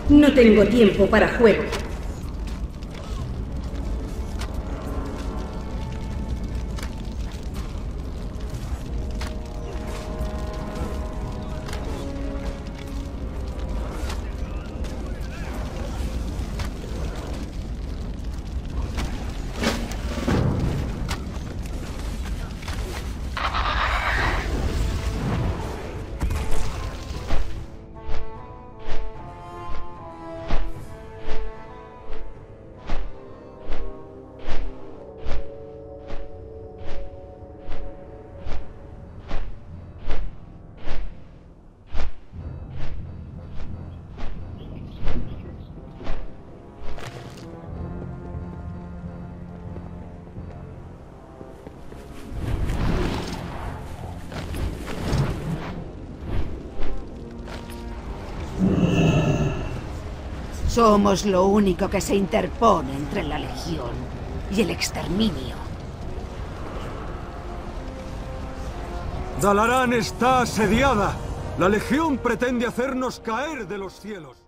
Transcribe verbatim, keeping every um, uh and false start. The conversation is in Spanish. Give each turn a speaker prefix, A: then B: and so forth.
A: No tengo tiempo para juegos.
B: Somos lo único que se interpone entre la Legión y el exterminio.
C: Dalaran está asediada. La Legión pretende hacernos caer de los cielos.